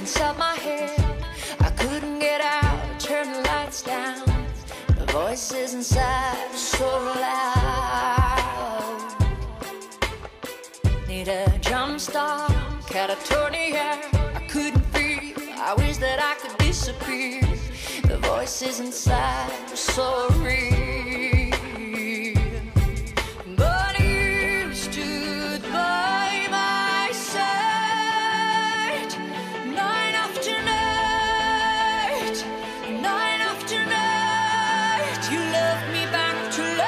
inside my head. I couldn't get out, turn the lights down. The voices inside so loud. Need a jump start, catatonia. I couldn't feel, I wish that I could disappear. The voices inside were so real. But you stood by my side, night after night, night after night. You loved me back to life.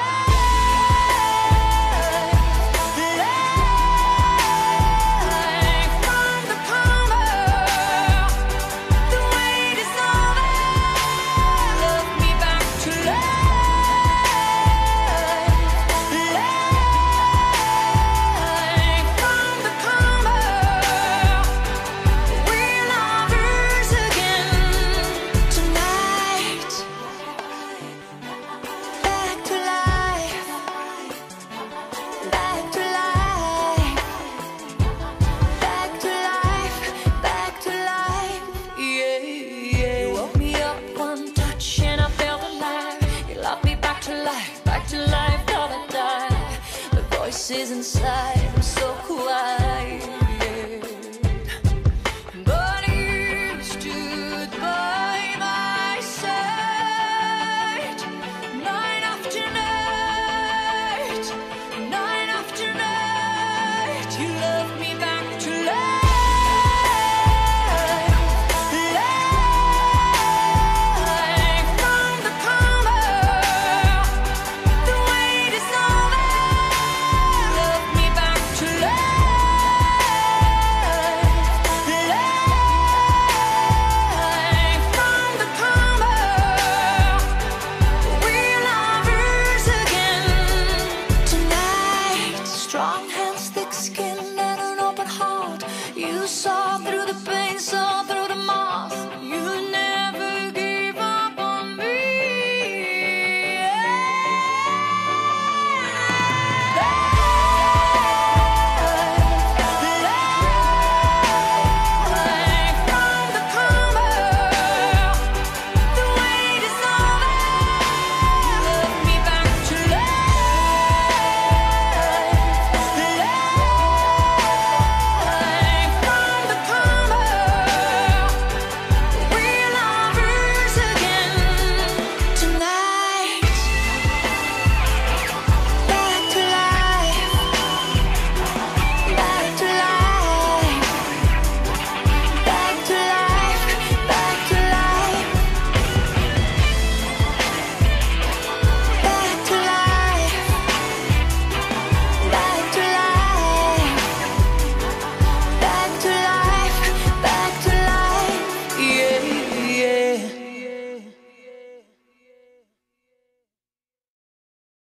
Back to life, till I die. The voices inside